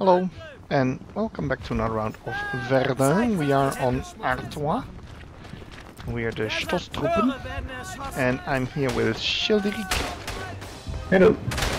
Hello, and welcome back to another round of Verdun. We are on Artois. We are the Stosstruppen, and I'm here with Schilderik. Hello.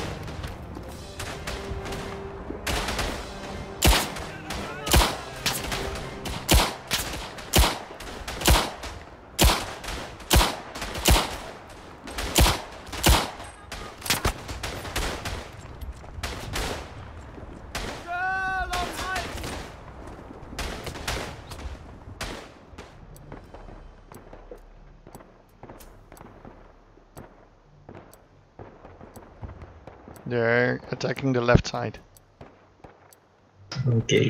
They're attacking the left side. Okay.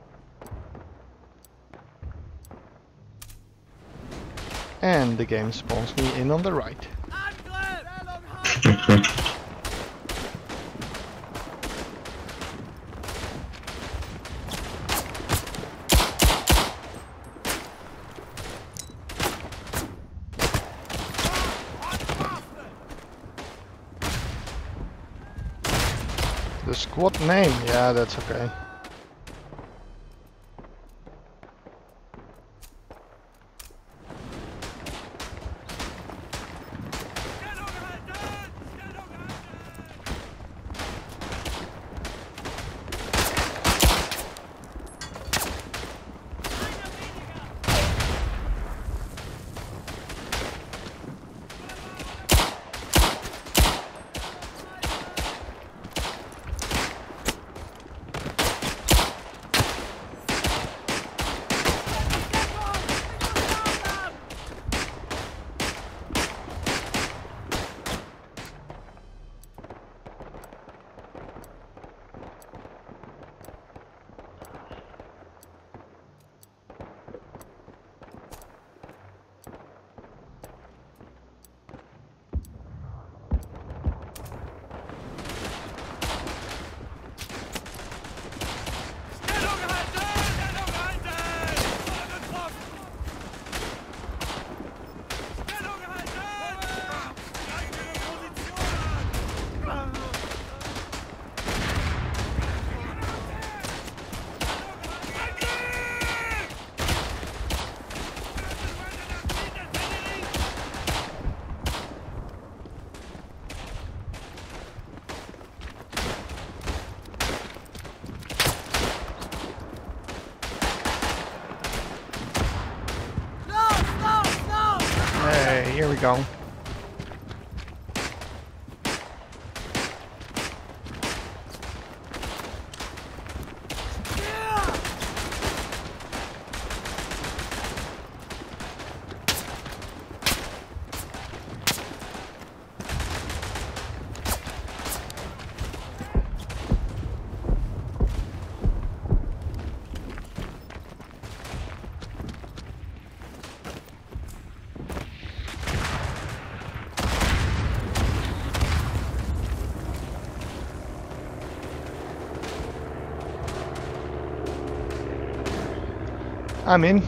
And the game spawns me in on the right. The squad name, yeah, that's okay. Hey, here we go. I'm in.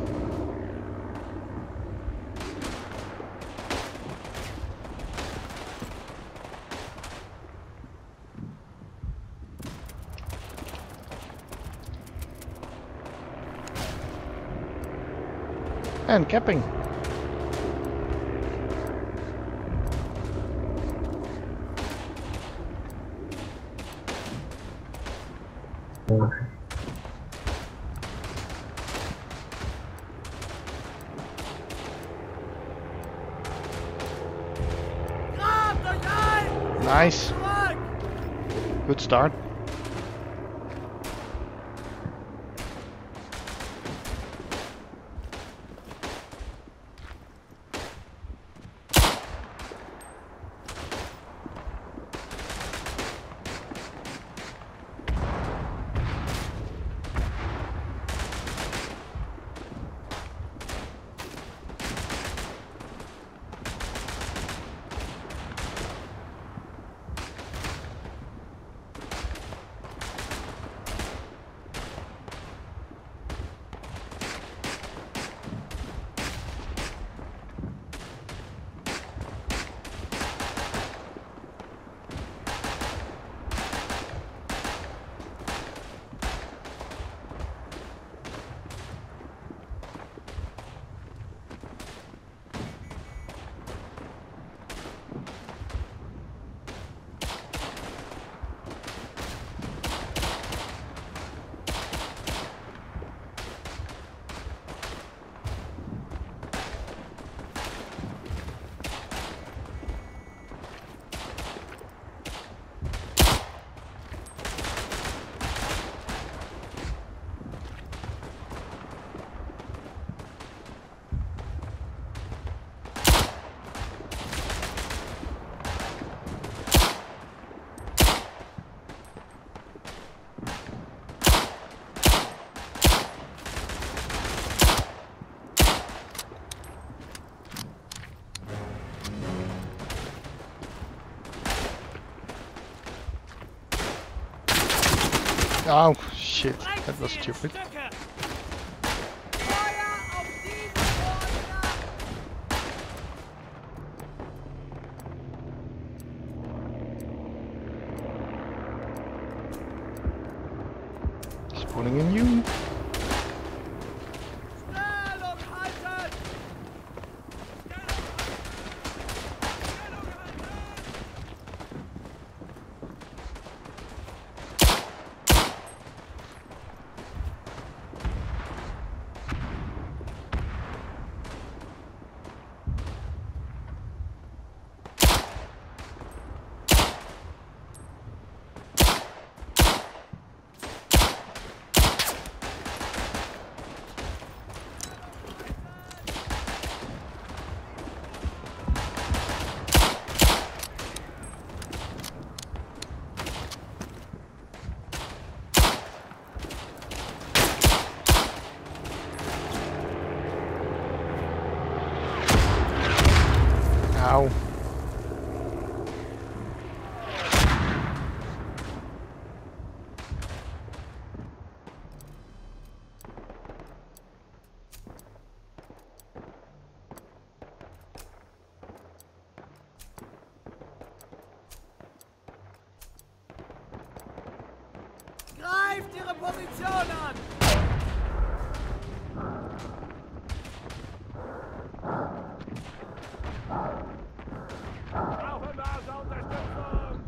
And capping. Nice. Good start. Oh shit, that was stupid. Spawning in you. Ow. Greift ihre Position an! Brauchen Unterstützung!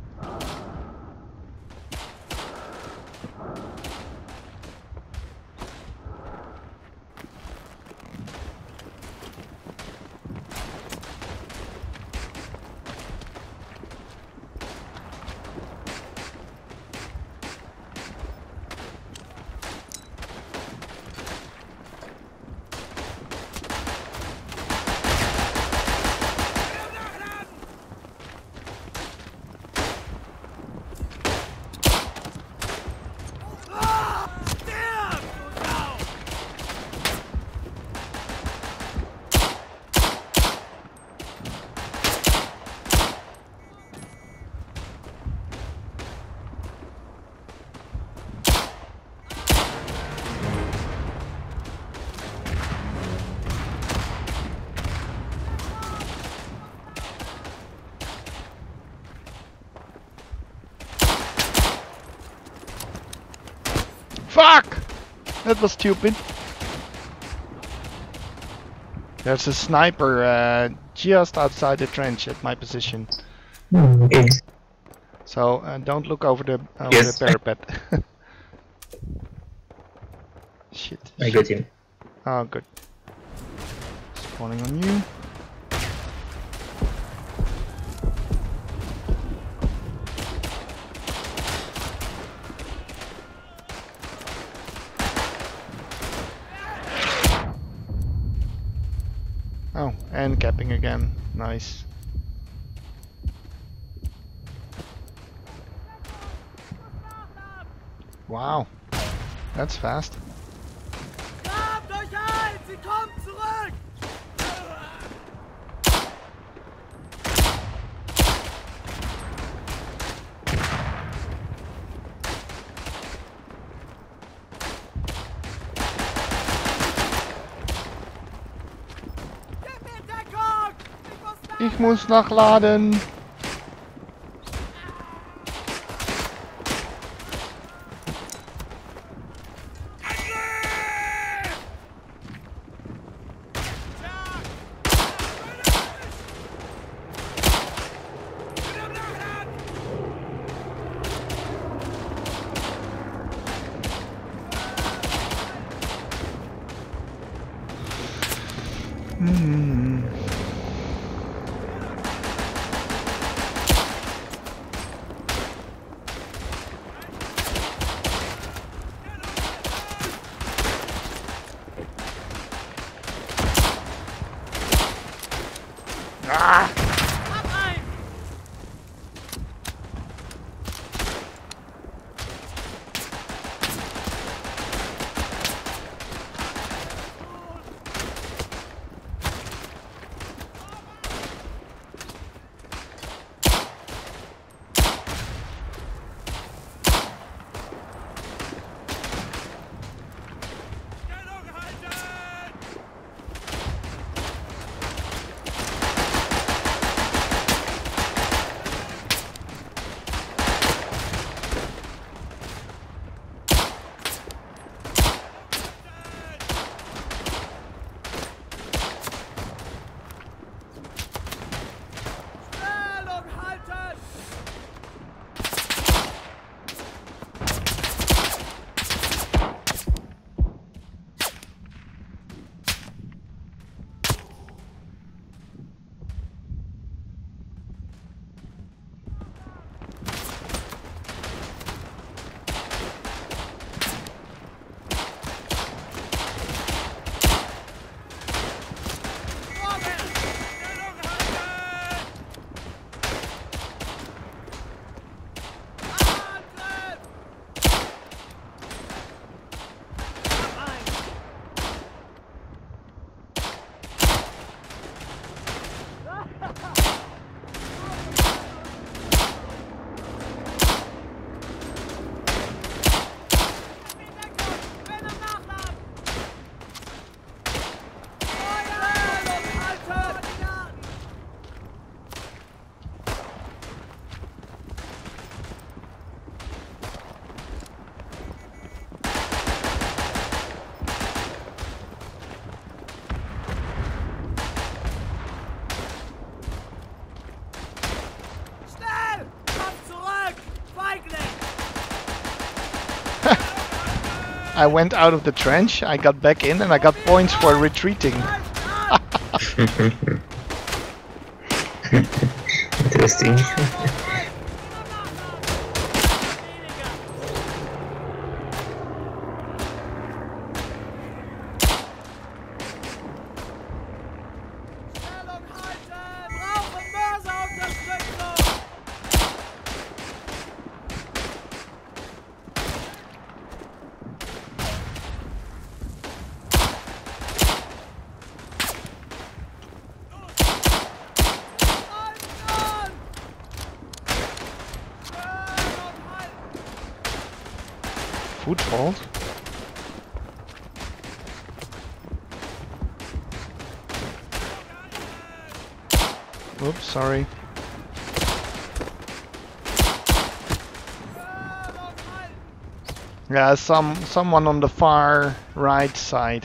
Fuck! That was stupid. There's a sniper just outside the trench at my position. Okay. So don't look over the Yes. parapet. Shit. I got him. Oh, good. Spawning on you. Oh, and capping again. Nice. Wow. That's fast. Grabt euch ein! Sie kommen zurück! Gib mir Deckung! Ich muss nachladen. Ah! Hab ein! I went out of the trench, I got back in, and I got points for retreating. Interesting. Stellung halten! Brauchen Mörserunterstützung! Halten! Stellung halten! Foothold. Oops, sorry. Stellung halten! Yeah, someone on the far right side.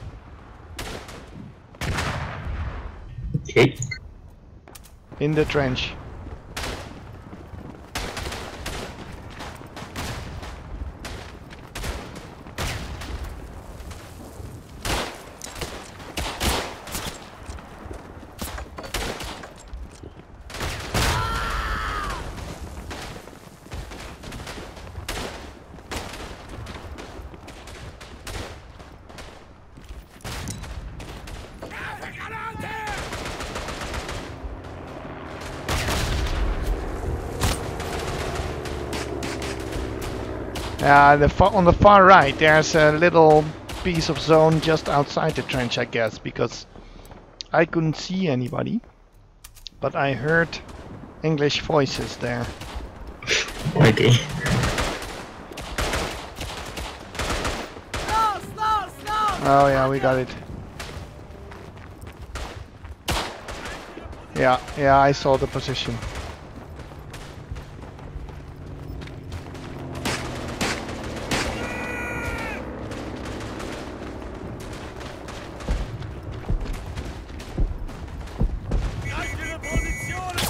Okay. In the trench. Yeah, on the far right, there's a little piece of zone just outside the trench, I guess, because I couldn't see anybody, but I heard English voices there. Okay. Los, los, los! Oh yeah, we got it. Yeah, I saw the position. Ihre Positionen!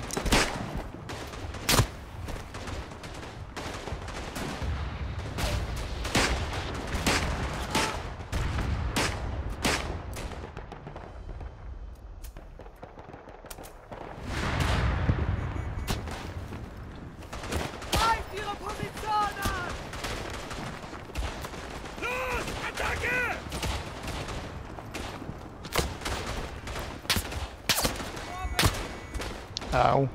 Greift Ihre Position an! Los, Attacke! Ow.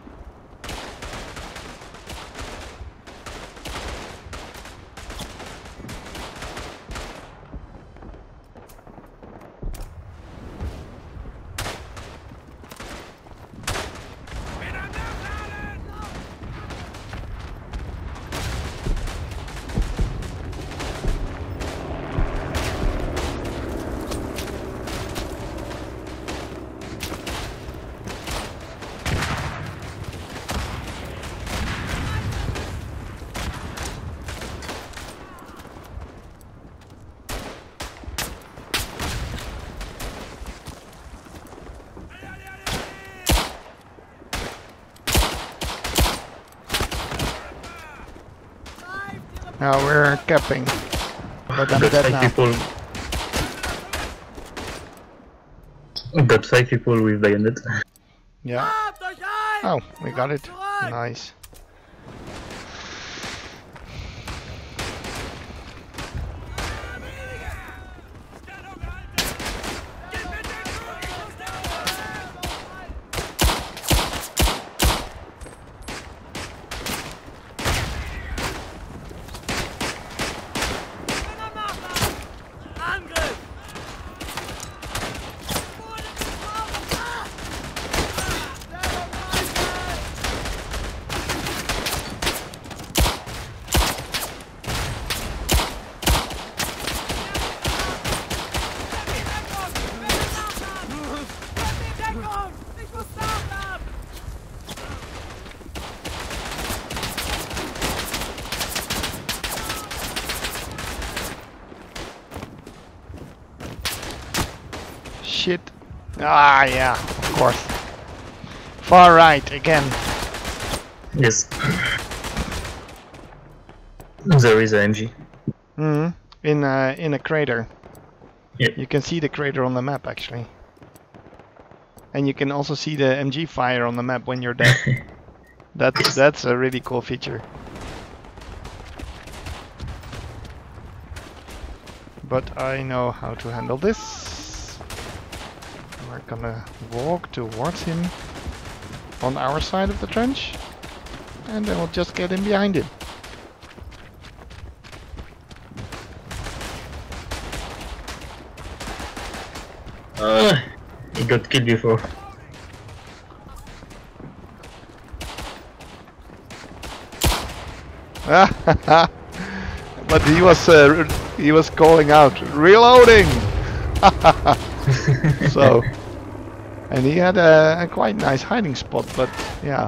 Now we're capping. But I'm Got dead 5 now. people. Got 5 people with bayonet. Yeah. Habt euch ein! Oh, we got it. Zurück! Nice. Angriff! Ich muss nachladen! Shit. Ah, yeah, of course. Far right again. Yes. There is a MG. Hmm. in a crater. Yeah. You can see the crater on the map actually, and you can also see the MG fire on the map when you're dead. That's a really cool feature. But I know how to handle this. We're gonna walk towards him on our side of the trench, and then we'll just get in behind him. He got killed before. But he was calling out, reloading. So, and he had a quite nice hiding spot, but yeah.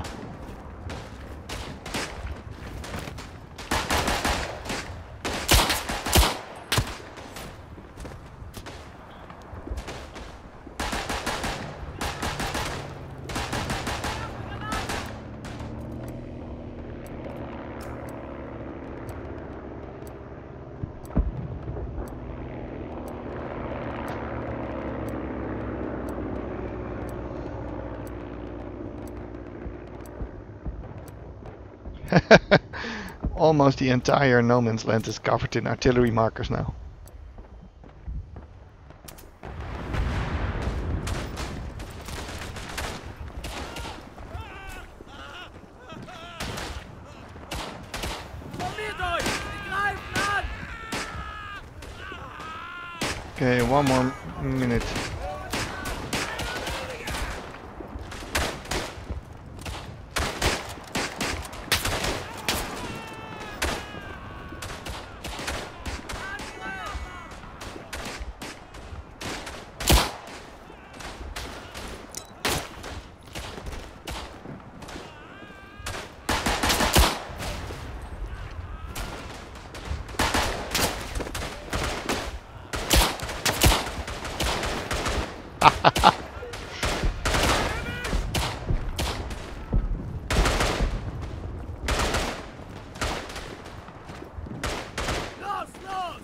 Almost the entire no man's land is covered in artillery markers now. Formiert euch! Sie greifen an! Okay, one more minute. Los, los!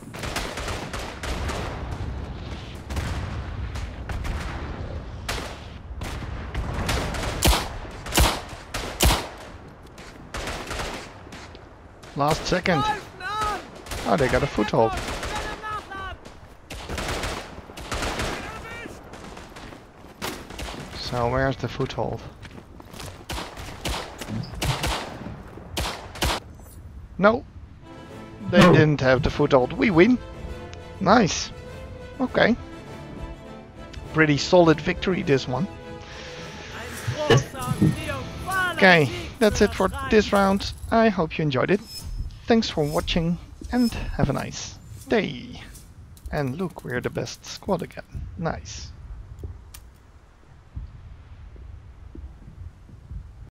Last second. Greifen an! Oh, they got a foothold. Schnell nachladen! So where's the foothold? No, they No. didn't have the foothold. We win. Nice. Okay. Pretty solid victory, this one. Ein großer, triumphaler Okay, Sieg that's für it for das this Reich. round. I hope you enjoyed it. Thanks for watching and have a nice day. And look, we're the best squad again. Nice.